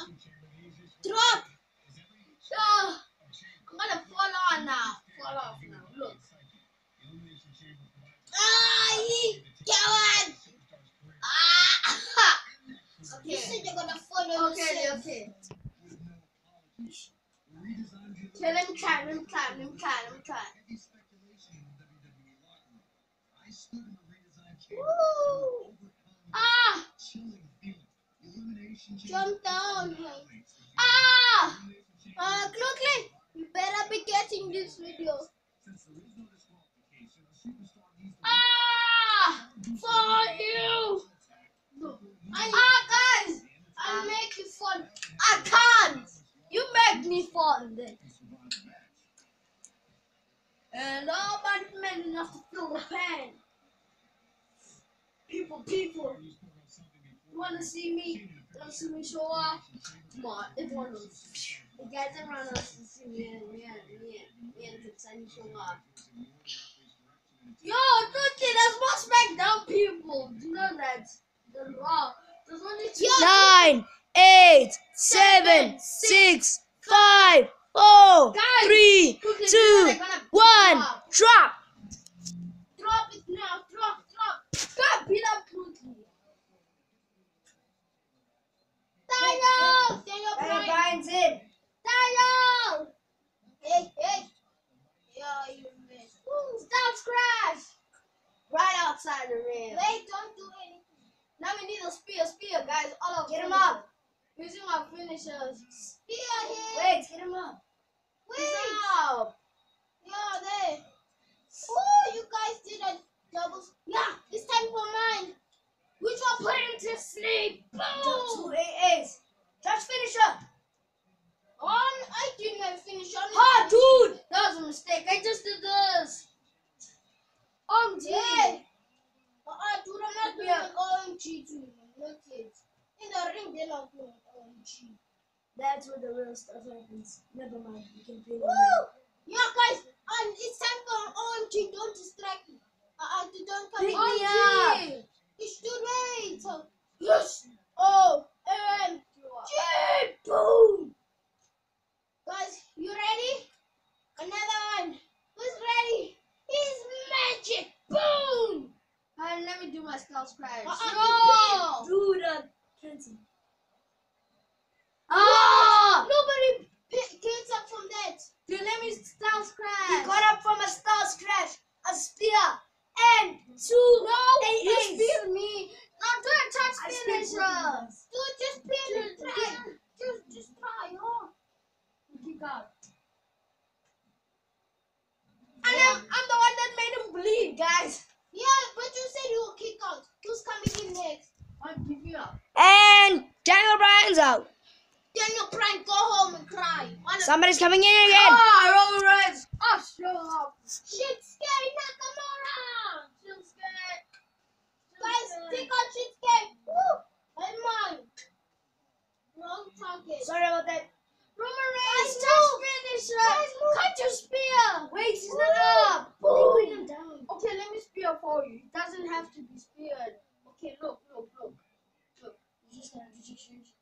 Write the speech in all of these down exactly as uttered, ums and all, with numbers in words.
Drop. Oh, I'm gonna fall on now. Fall off now. Look. Ah, he coward. Ah. Okay. You said you're gonna fall on. Okay, yourself. Okay. Okay, let me try. Let me try. Let me try. Let me try. Woo. Ah. Jump down. Ah. Uh, quickly. You better be getting this video. Ah! For you! Ah, guys! I'll make you fall. I can't! You make me fall then. And nobody's man enough to feel the pain. People, people. You wanna see me? Wanna see me show off? Come on, everyone knows. The guys around us to see me and me and me and me and Tiffany show off. Yo, Tuki, there's more SmackDown people. Do you know that? The Raw. There's only two. Nine, eight, seven, six, five, four, Guys, three, Tuki, two, one, drop. Drop it now. Drop, drop. God, beat up Tuki. Daniel! Daniel Bryan. Brian's in. Daniel! Hey, hey. Yeah, you missed. Styles crash! Right outside the ring. Wait, don't do anything. Now we need a spear, spear, guys. All of Get him finishers. up. Using our finishers. Spear here. Wait, get him up. Wait. Up. Yeah, there. Oh, you guys did a double. Yeah, it's time for mine. Which one put him to sleep? Two Boom! A As. Just finish up. On, I didn't finish on. Ah, dude. That was a mistake. I just did this. O M G. Hey. Uh-uh, dude, I'm not doing Yeah. an O M G to you. Not yet. In the ring, they're not doing O M G. That's where the real stuff happens. Never mind. You can play. Woo! Yeah, guys, and it's time for an O M G. Don't distract me. Uh-uh, don't come Pick in. me O M G. up. It's too late. Yes. Oh, M G. Boom. Guys, you ready? Another one. Who's ready? It's magic. Boom. And let me do my Styles crash. Uh-uh, No. Dude, uh, cancel. Ah! Nobody p- gets up from that. Dude, let me Styles crash. He got up from a Styles crash, a spear, and two No, A you As. spear me. No, do a touch I finisher. speared Dude, just spear me. Try. Just, just try. Oh. Kick out. And I'm, I'm the one that made him bleed, guys. Yeah, but you said you will kick out. Who's coming in next? I'll give you up. And Daniel Bryan's out. Daniel Bryan, go home and cry. Wanna- Somebody's coming in again. Ah, Roman Reigns. Oh, show up. Shinsuke Nakamura. Shinsuke. Guys, take out Shinsuke. Woo. And mine. Wrong target. Sorry about that. Roman Reigns, just finish it. Cut your spear. Wait, he's Woo. not up. Boom. Bring him down. Okay, let me spear for you. It doesn't have to be speared. Okay, look, look, look. Look. You just have to change.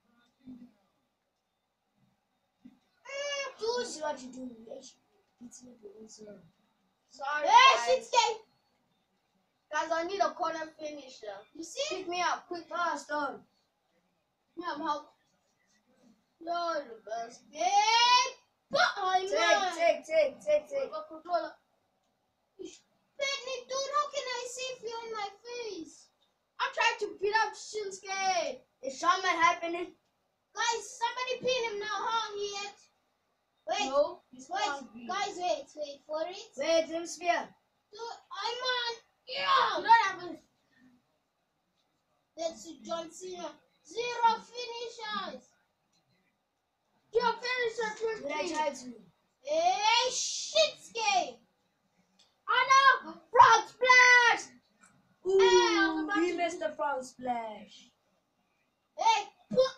Mm, You dude. see what you do. You actually beat him up your own self. Sorry, Hey, guys. Shinsuke. Guys, I need a corner finisher. You see? Pick me up, quick. Fast on. Yeah, I'm help. You're the best. Hey, but I'm Take, take, take, take, take. controller. Benny, dude, how can I save you in my face? I'm trying to beat up Shinsuke. Is Shaman happening? Guys, somebody pin him now, huh? Yet. Wait, No. He's wait, not. guys, wait, wait for it. Wait, him spear. Dude, I'm on. Yeah. You don't have a. That's John Cena. Zero finishers. Your finisher, Did I twenty. try to? Hey, Shinsuke. Oh no, frog splash. Ooh, Hey, I was about he to- missed the front splash. Hey, put.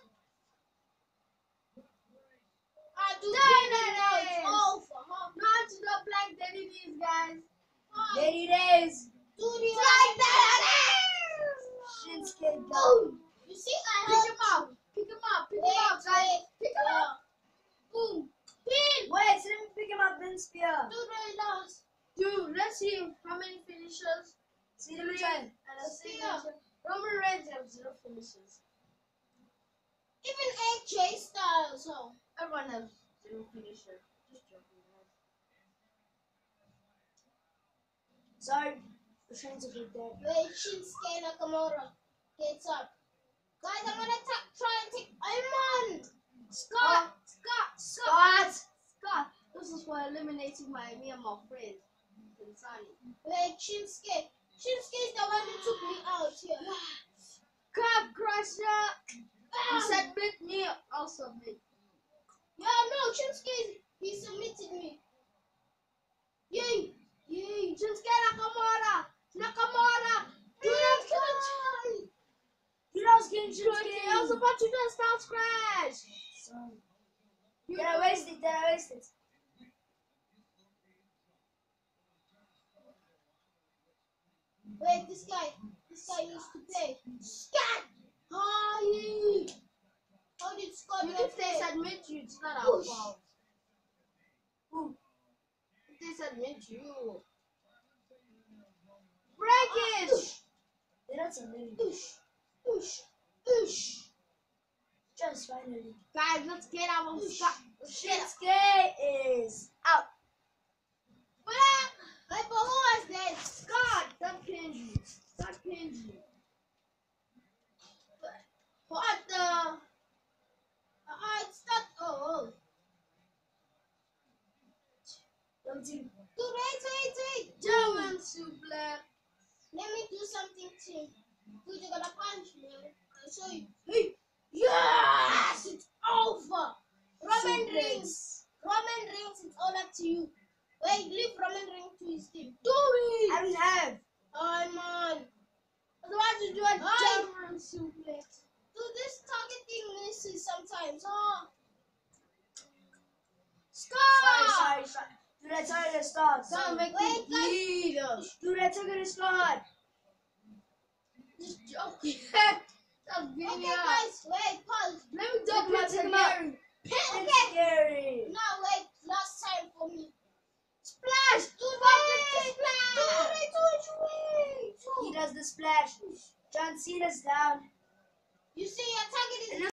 I do Dynamite. It's over, huh? Not to the black that it is, guys. Oh, There it is. do the like that. Shinsuke down. Oh, you see, I Pick helped him you. up. Pick him up. Pick Wait, him up, guys. wait. see how many finishers. See the try. And a Spear. signature. Roman Reigns has zero finishes. Even A J Styles. So. Everyone has zero finishes. Just joking, guys. Sorry. I'm trying to get that. Wait, Shinsuke Nakamura gets up. Guys, I'm gonna ta- try and take. I'm on. Scott, Scott, Scott, Scott. This is for eliminating my me and my friend, Sunny. Wait, Shinsuke. Shinsuke is the one who took me out here. Crab Crusher. You submit me, I'll submit. Yeah, no, Shinsuke, he submitted me. Yay, yay, Shinsuke Nakamura, Nakamura. do not kill. You don't skin Shinsuke. I was about to do a Styles Crash. Sorry. Did I waste it? Did I waste it? Wait, this guy, this guy needs to play. Scott! Hi! How did Scott You not if they play? submit you, it's not our Push. fault. Ooh. If they submit you. Breakage! They don't submit me. Oosh, oosh, oosh. Just finally. Guys, let's get our Scott. Shinsuke is out. Wait, but who was that? Scott, that pinned you. That pinned you. What the? Uh, it's not. Oh, oh. Something. Dude, wait, wait, wait. German suplex. Let me do something to you. Dude, you're gonna punch me. I'll show you. Hey. Yes! It's over. Roman Suplex. Reigns. Roman Reigns, it's all up to you. Wait, leave Roman Reigns to his team. Do it! I will have. I'm on. I was about to do a Hi. German suplex. Dude, this targeting misses sometimes. Oh. Scott! Sorry, sorry, sorry. Dude, I told you to start. Don't make Wait, me guys. bleed. Dude, I told you to start. Just joking. That's beating Okay, me up. guys, wait, pause. Let me Look, double it's it again. scary. Okay. It's scary. No, wait, last time for me. Splash! Dude, Wait! wait, dude, I told you, wait. He does the splash. John Cena's down. You see, your target is